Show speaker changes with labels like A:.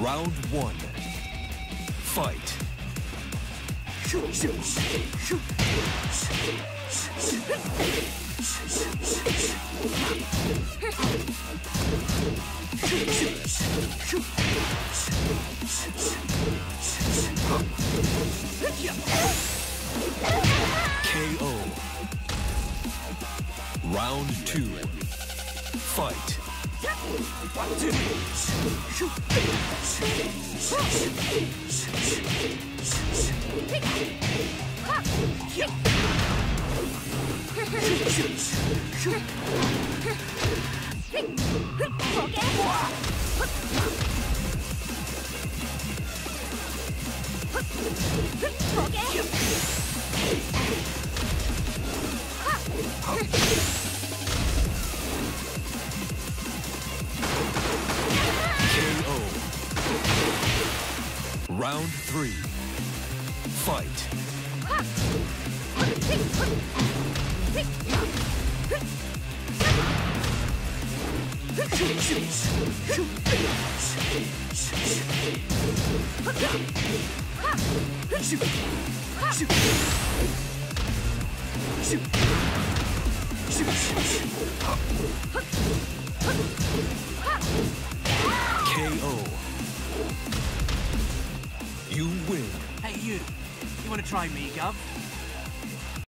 A: Round one. Fight. KO. Round two. Fight. KO. Round three. Fight. KO. You win.
B: Hey, you. You want to try me, Gov?